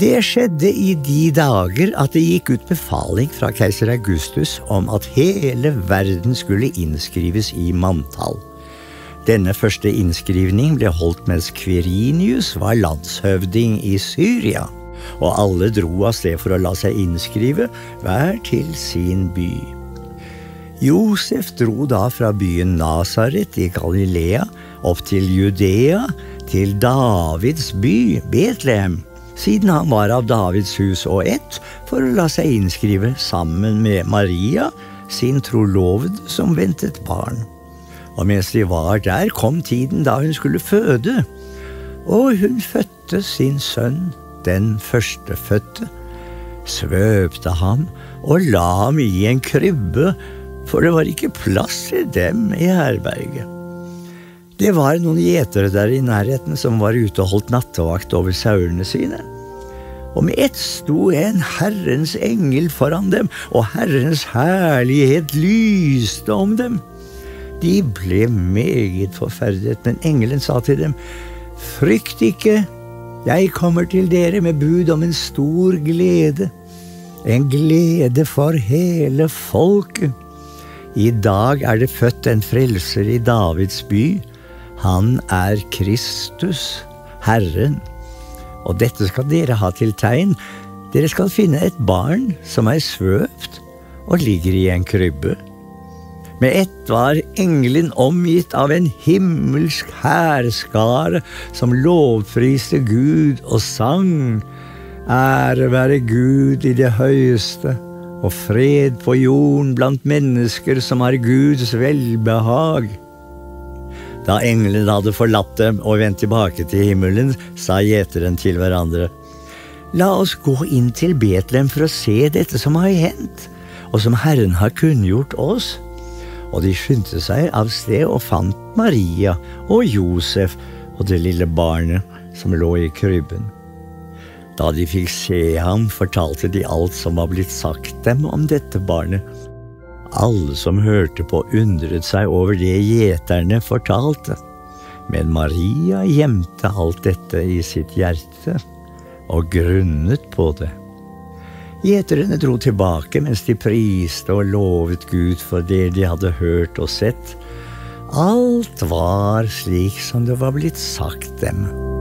Det skjedde i de dager at det gikk ut befaling fra keiser Augustus om at hele verden skulle innskrives i manntall. Denne første innskrivning ble holdt mens Quirinius var landshøvding i Syria, og alle dro av sted for å la seg innskrive, hver til sin by. Josef dro da fra byen Nazaret i Galilea opp til Judea, til Davids by, Betlehem, siden han var av Davids hus og ett, for å la seg innskrive sammen med Maria, sin trolovede som ventet barn. Og mens de var der, kom tiden da hun skulle føde, og hun fødte sin sønn, den førstefødte, svøpte ham og la ham i en krybbe, for det var ikke plass til dem i herberget. Det var noen gjetere der i nærheten som var ute og holdt nattevakt over sauene sine. Og med ett sto en Herrens engel foran dem, og Herrens herlighet lyste om dem. De ble meget forferdet, men engelen sa til dem, «Frykt ikke, jeg kommer til dere med bud om en stor glede, en glede for hele folket. I dag er det født en frelser i Davids by. Han er Kristus, Herren. Og dette skal dere ha til tegn. Dere skal finne et barn som er svøpt og ligger i en krybbe.» Med ett var engelen omgitt av en himmelsk hærskare som lovpriste Gud og sang, «Ære være Gud i det høyeste, og fred på jorden blant mennesker som har Guds velbehag.» Da engelen hadde forlatt dem og vendt tilbake til himmelen, sa gjeteren til hverandre, «La oss gå inn til Betlehem for å se dette som har hendt, og som Herren har kunngjort oss.» Og de skyndte seg av sted og fant Maria og Josef og det lille barnet som lå i krybben. Da de fikk se ham, fortalte de alt som var blitt sagt dem om dette barnet. Alle som hørte på undret seg over det gjeterne fortalte, men Maria gjemte alt dette i sitt hjerte og grunnet på det. Gjeterne dro tilbake mens de priste og lovet Gud for det de hadde hørt og sett. Alt var slik som det var blitt sagt dem.